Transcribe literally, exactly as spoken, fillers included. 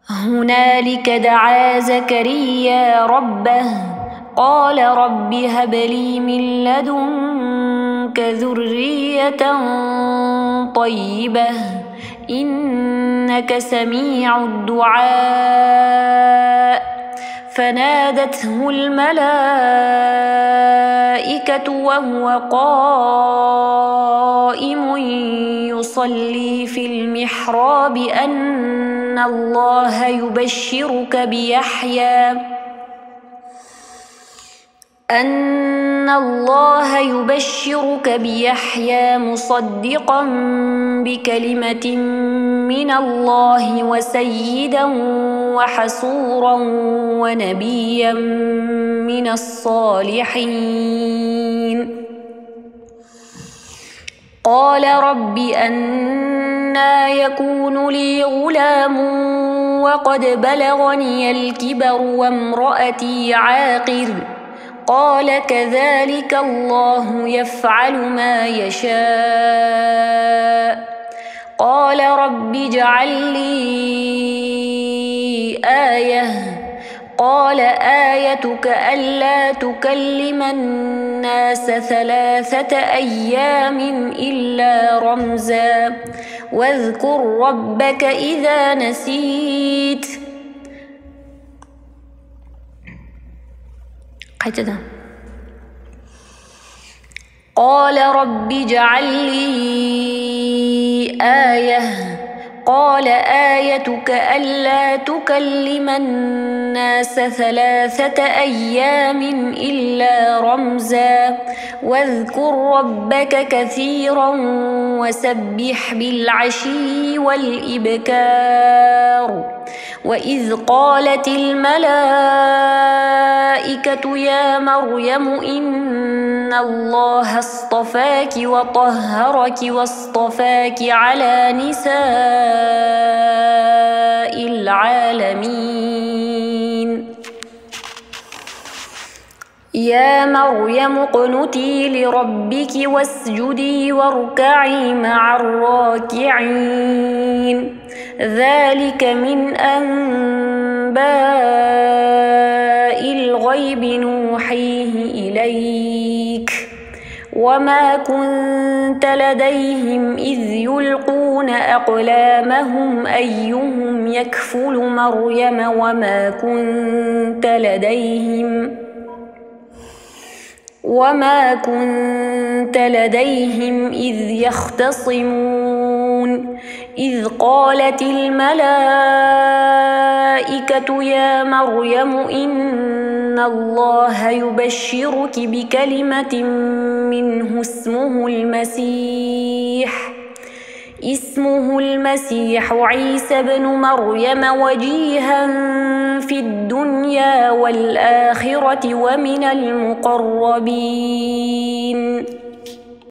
هنالك دعا زكريا ربه قال رب هب لي من لدنك ذرية طيبة إنك سميع الدعاء فنادته الملائكة وهو قائم يصلي في المحراب أن الله يبشرك بيحيى أن الله يبشرك بيحيى مصدقا بكلمة من الله وسيدا وحسورا ونبيا من الصالحين قال رب أنى يكون لي غلام وقد بلغني الكبر وامرأتي عاقر قال كذلك الله يفعل ما يشاء قال رب اجعل لي آية قال آيتك ألا تكلم الناس ثلاثة أيام إلا رمزا واذكر ربك إذا نسيت قيتنا قال رب اجعل لي آية قال آيتك ألا تكلم الناس ثلاثة أيام إلا رمزا واذكر ربك كثيرا وسبح بالعشي والإبكار وإذ قالت الملائكة يا مريم إن الله اصطفاك وطهرك واصطفاك على نساء العالمين يا مريم اقنتي لربك واسجدي واركعي مع الراكعين ذلك من أنباء الغيب نوحيه إليك وما كنت لديهم إذ يلقون أقلامهم أيهم يكفل مريم وما كنت لديهم وما كنت لديهم إذ يختصمون إذ قالت الملائكة يا مريم إن الله يبشرك بكلمة منه اسمه المسيح اسمه المسيح عيسى بن مريم وجيها في الدنيا والآخرة ومن المقربين